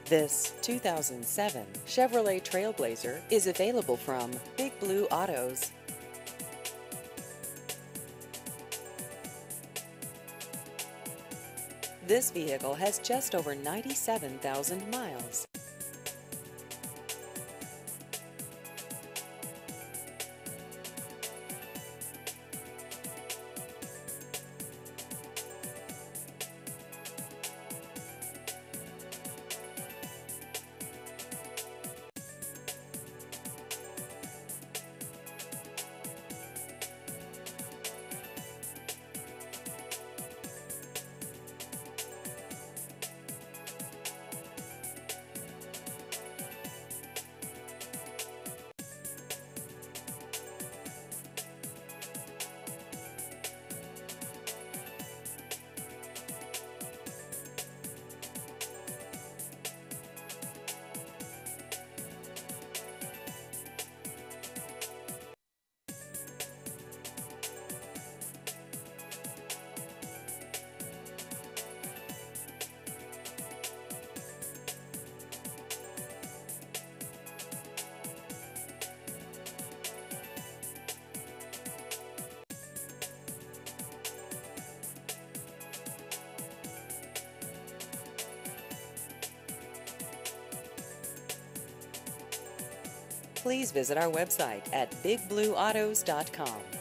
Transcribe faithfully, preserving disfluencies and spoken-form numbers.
This two thousand seven Chevrolet Trailblazer is available from Big Blue Autos. This vehicle has just over ninety-seven thousand miles. Please visit our website at big blue autos dot com.